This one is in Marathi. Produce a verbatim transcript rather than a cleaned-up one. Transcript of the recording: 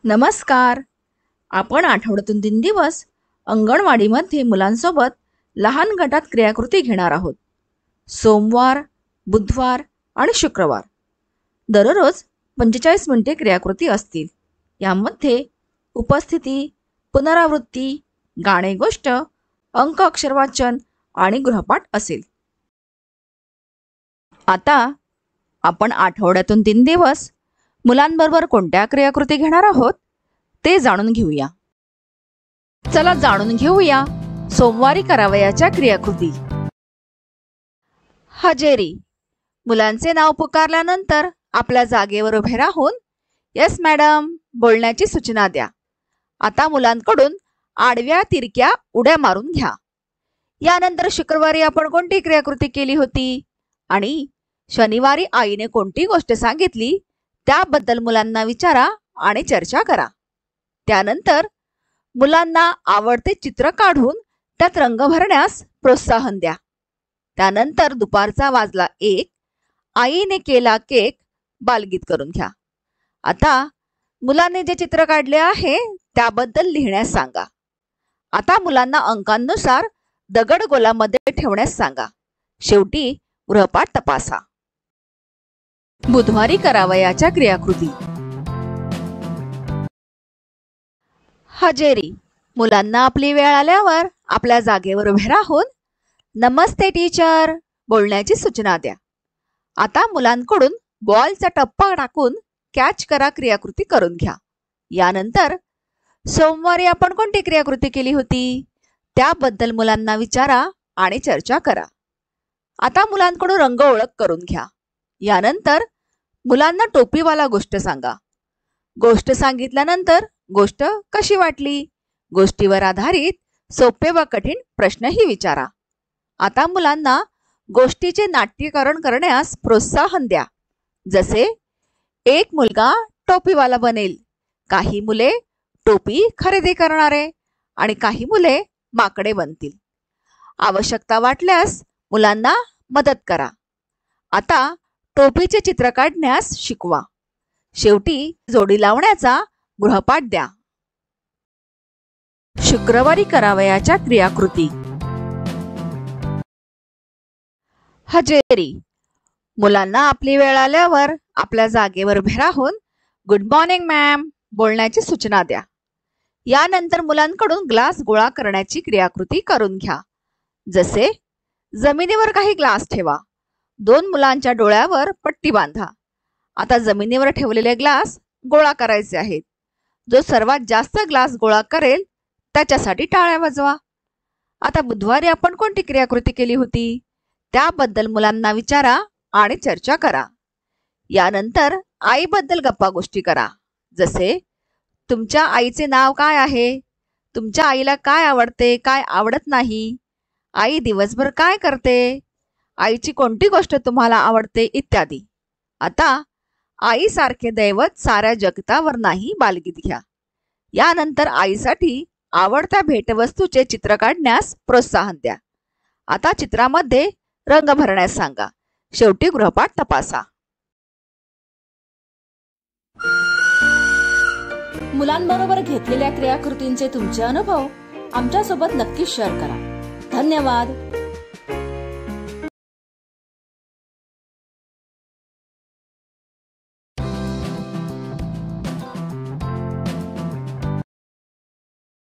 नमस्कार. आपण आठवड्यातून तीन दिवस अंगणवाडीमध्ये मुलांसोबत लहान गटात क्रियाकृती घेणार आहोत. सोमवार, बुधवार आणि शुक्रवार दररोज पंचेचाळीस मिनिटे क्रियाकृती असतील. यामध्ये उपस्थिती, पुनरावृत्ती, गाणे गोष्ट, अंक अक्षर वाचन आणि गृहपाठ असेल. आता आपण आठवड्यातून तीन दिवस मुलांबरोबर कोणत्या क्रियाकृती घेणार आहोत ते जाणून घेऊया. चला जाणून घेऊया सोमवारी करावयाच्या क्रियाकृती. हजेरी. मुलांचे नाव पुकारल्यानंतर आपल्या जागेवर उभे राहून यस मॅडम बोलण्याची सूचना द्या. आता मुलांकडून आडव्या तिरक्या उड्या मारून घ्या. यानंतर शुक्रवारी आपण कोणती क्रियाकृती केली होती आणि शनिवारी आईने कोणती गोष्ट सांगितली त्याबद्दल मुलांना विचारा आणि चर्चा करा. त्यानंतर मुलांना आवडते चित्र काढून त्यात रंग भरण्यास प्रोत्साहन द्या. त्यानंतर दुपारचा वाजला एक, आईने केला केक बालगीत करून घ्या. आता मुलांनी जे चित्र काढले आहे त्याबद्दल लिहिण्यास सांगा. आता मुलांना अंकांनुसार दगडगोलामध्ये ठेवण्यास सांगा. शेवटी गृहपाठ तपासा. बुधवारी करावयाच्या क्रियाकृती. हजेरी. मुलांना आपली वेळ आल्यावर आपल्या जागेवर उभे राहून नमस्ते टीचर बोलण्याची सूचना द्या. आता मुलांकडून बॉलचा टप्पा टाकून कॅच करा क्रियाकृती करून घ्या. यानंतर सोमवारी आपण कोणती क्रियाकृती केली होती त्याबद्दल मुलांना विचारा आणि चर्चा करा. आता मुलांकडून रंग ओळख करून घ्या. यानंतर मुलांना टोपीवाला गोष्ट सांगा. गोष्ट सांगितल्यानंतर गोष्ट कशी वाटली, गोष्टीवर आधारित सोपे व कठीण प्रश्नही विचारा. आता मुलांना गोष्टीचे नाट्यीकरण करण्यास प्रोत्साहन द्या. जसे एक मुलगा टोपीवाला बनेल, काही मुले टोपी खरेदी करणारे आणि काही मुले माकडे बनतील. आवश्यकता वाटल्यास मुलांना मदत करा. आता टोपीचे चित्र काढण्यास शिकवा. शेवटी जोडी लावण्याचा गृहपाठ द्या. शुक्रवारी करावयाच्या क्रियाकृती. हजेरी. मुलांना आपली वेळ आल्यावर आपल्या जागेवर उभे राहून गुड मॉर्निंग मॅम बोलण्याची सूचना द्या. यानंतर मुलांकडून ग्लास गोळा करण्याची क्रियाकृती करून घ्या. जसे जमिनीवर काही ग्लास ठेवा. दोन मुलांच्या डोळ्यावर पट्टी बांधा. आता जमिनीवर ठेवलेले ग्लास गोळा करायचे आहेत. जो सर्वात जास्त ग्लास गोळा करेल त्याच्यासाठी टाळ्या वाजवा. आता बुधवारी आपण कोणती क्रियाकृती केली होती त्याबद्दल मुलांना विचारा आणि चर्चा करा. यानंतर आईबद्दल गप्पा गोष्टी करा. जसे तुमच्या आईचे नाव काय आहे, तुमच्या आईला काय आवडते काय आवडत नाही, आई दिवसभर काय करते, आईची कोणती गोष्ट तुम्हाला आवडते इत्यादी. आता आईसारखे दैवत साऱ्या जगतावर नाही बालगीत घ्या. यानंतर आईसाठी आवडत्या भेटवस्तूचे चित्र काढण्यास प्रोत्साहन द्या. आता चित्रामध्ये रंग भरण्यास सांगा. शेवटी गृहपाठ तपासा. मुलांबरोबर घेतलेल्या क्रियाकृतींचे तुमचे अनुभव आमच्यासोबत नक्की शेअर करा. धन्यवाद.